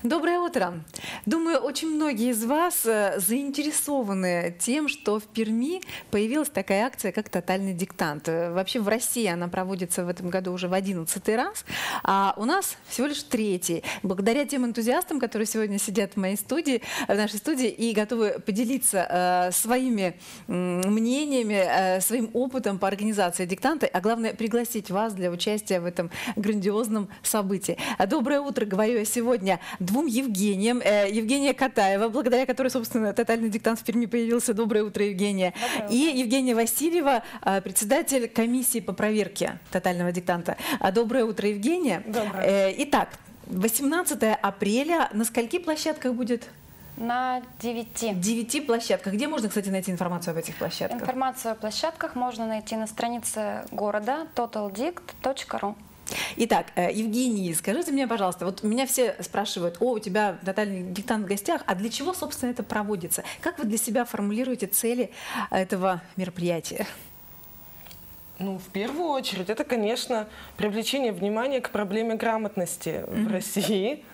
Доброе утро! Думаю, очень многие из вас заинтересованы тем, что в Перми появилась такая акция, как «Тотальный диктант». Вообще в России она проводится в этом году уже в 11-й раз, а у нас всего лишь 3-й. Благодаря тем энтузиастам, которые сегодня сидят в моей студии, в нашей студии и готовы поделиться своими мнениями, своим опытом по организации диктанта, а главное пригласить вас для участия в этом грандиозном событии. Доброе утро, говорю я сегодня двум Евгениям. Евгения Катаева, благодаря которой, собственно, «Тотальный диктант» в Перми появился. Доброе утро, Евгения. Доброе утро. И Евгения Васильева, председатель комиссии по проверке «Тотального диктанта». Доброе утро, Евгения. Доброе. Итак, 18 апреля на скольких площадках будет? На 9. 9 площадках. Где можно, кстати, найти информацию об этих площадках? Информацию о площадках можно найти на странице города totaldict.ru. Итак, Евгений, скажите мне, пожалуйста, вот меня все спрашивают: о, у тебя тотальный диктант в гостях, а для чего, собственно, это проводится? Как вы для себя формулируете цели этого мероприятия? Ну, в первую очередь, это, конечно, привлечение внимания к проблеме грамотности в России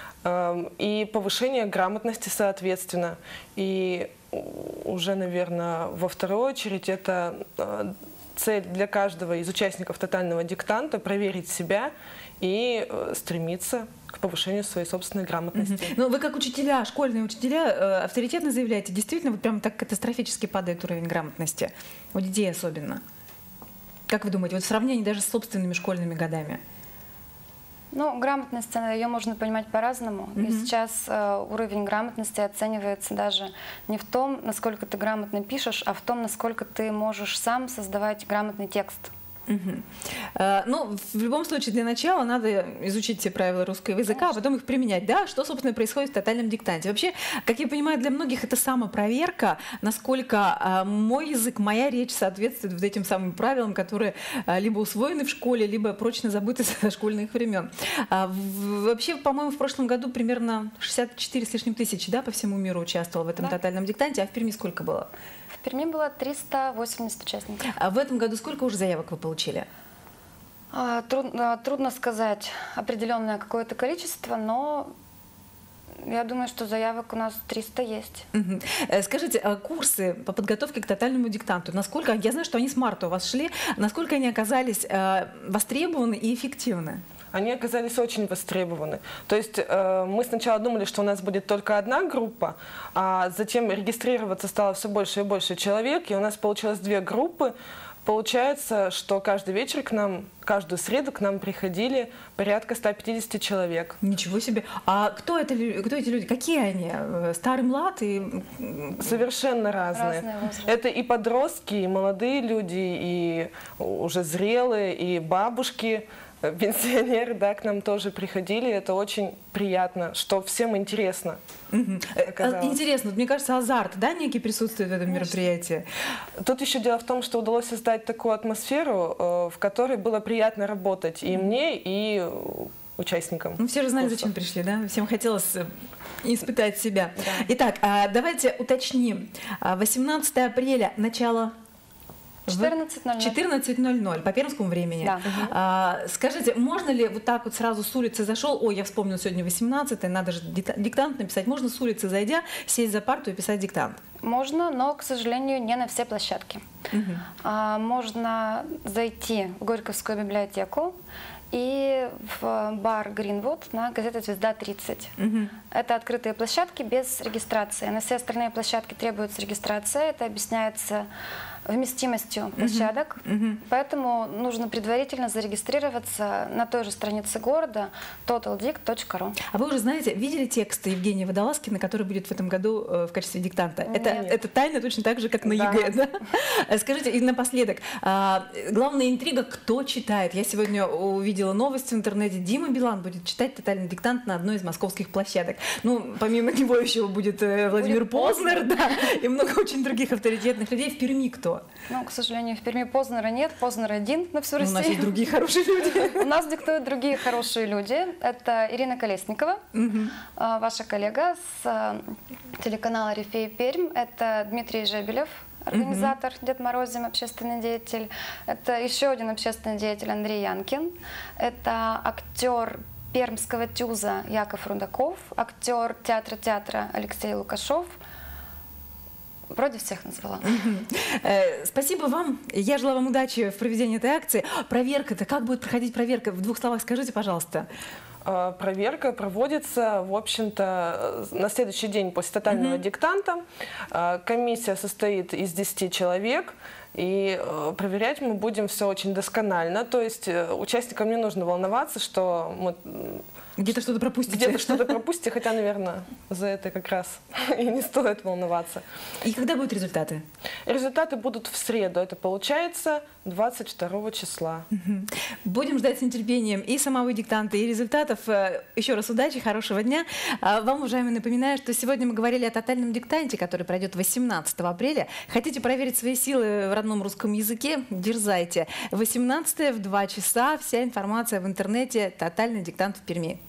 и повышение грамотности, соответственно. И уже, наверное, во вторую очередь, это цель для каждого из участников «Тотального диктанта» — проверить себя и стремиться к повышению своей собственной грамотности. Ну, вы как учителя, школьные учителя, авторитетно заявляете, действительно, вот прям так катастрофически падает уровень грамотности, у детей особенно. Как вы думаете, вот в сравнении даже с собственными школьными годами? Ну, грамотность, ее можно понимать по-разному. И сейчас уровень грамотности оценивается даже не в том, насколько ты грамотно пишешь, а в том, насколько ты можешь сам создавать грамотный текст. Ну, в любом случае, для начала надо изучить все правила русского языка, а потом их применять. Да, что, собственно, происходит в «Тотальном диктанте». Вообще, как я понимаю, для многих это самопроверка, насколько мой язык, моя речь соответствует вот этим самым правилам, которые либо усвоены в школе, либо прочно забыты со школьных времен. Вообще, по-моему, в прошлом году примерно 64 с лишним тысячи, да, по всему миру участвовало в этом «Тотальном диктанте», а в Перми сколько было? В Перми было 380 участников. А в этом году сколько уже заявок вы получили? Трудно сказать определенное какое-то количество, но я думаю, что заявок у нас 300 есть. Скажите, курсы по подготовке к «Тотальному диктанту», насколько, я знаю, что они с марта у вас шли, насколько они оказались востребованы и эффективны? Они оказались очень востребованы. То есть мы сначала думали, что у нас будет только одна группа, а затем регистрироваться стало все больше и больше человек, и у нас получилось 2 группы. Получается, что каждый вечер к нам, каждую среду к нам приходили порядка 150 человек. Ничего себе! А кто эти люди? Какие они? Старый, млад? Совершенно разные. Это и подростки, и молодые люди, и уже зрелые, и бабушки. Пенсионеры, да, к нам тоже приходили. Это очень приятно, что всем интересно. Интересно, мне кажется, азарт, да, некий присутствует в этом мероприятии? Тут еще дело в том, что удалось создать такую атмосферу, в которой было приятно работать и мне, и участникам. Ну, все же знали, зачем пришли, да? Всем хотелось испытать себя. Да. Итак, давайте уточним. 18 апреля, начало... 14:00. 14:00 по пермскому времени. Да. Скажите, можно ли вот так вот сразу с улицы зашел, ой, я вспомнил, сегодня 18-е, надо же диктант написать, можно с улицы зайдя, сесть за парту и писать диктант? Можно, но, к сожалению, не на все площадки. Можно зайти в Горьковскую библиотеку и в бар Greenwood на газете «Звезда-30». Это открытые площадки без регистрации. На все остальные площадки требуется регистрация. Это объясняется вместимостью площадок. Поэтому нужно предварительно зарегистрироваться на той же странице города totaldict.ru. А вы уже знаете, видели тексты Евгения Водолазкина, который будет в этом году в качестве диктанта? Это тайна точно так же, как на ЕГЭ. Да? Скажите, и напоследок, главная интрига, кто читает? Я сегодня увидела новость в интернете. Дима Билан будет читать «Тотальный диктант» на одной из московских площадок. Ну, помимо него еще будет Владимир Познер, да, и много очень других авторитетных людей. В Перми кто? Ну, к сожалению, в Перми Познера нет. Познер один на всю Россию. У нас есть другие хорошие люди. У нас диктуют другие хорошие люди. Это Ирина Колесникова, ваша коллега с телеканала «Рифей Пермь». Это Дмитрий Жебелев, организатор Дед Морозим, общественный деятель. Это еще один общественный деятель Андрей Янкин. Это актер пермского ТЮЗа Яков Рудаков, актер театра Алексей Лукашов. Вроде всех назвала. Спасибо вам. Я желаю вам удачи в проведении этой акции. Проверка-то, как будет проходить проверка? В 2 словах скажите, пожалуйста. Проверка проводится, в общем-то, на следующий день после тотального диктанта. Комиссия состоит из 10 человек, и проверять мы будем все очень досконально. То есть участникам не нужно волноваться, что мы где-то что-то пропустите. Где-то что-то пропустите, хотя, наверное, за это как раз и не стоит волноваться. И когда будут результаты? Результаты будут в среду. Это получается 22 числа. Будем ждать с нетерпением и самого диктанта, и результатов. Еще раз удачи, хорошего дня. Вам, уважаемые, напоминаю, что сегодня мы говорили о тотальном диктанте, который пройдет 18 апреля. Хотите проверить свои силы в родном русском языке? Дерзайте. 18 в 2 часа. Вся информация в интернете. Тотальный диктант в Перми.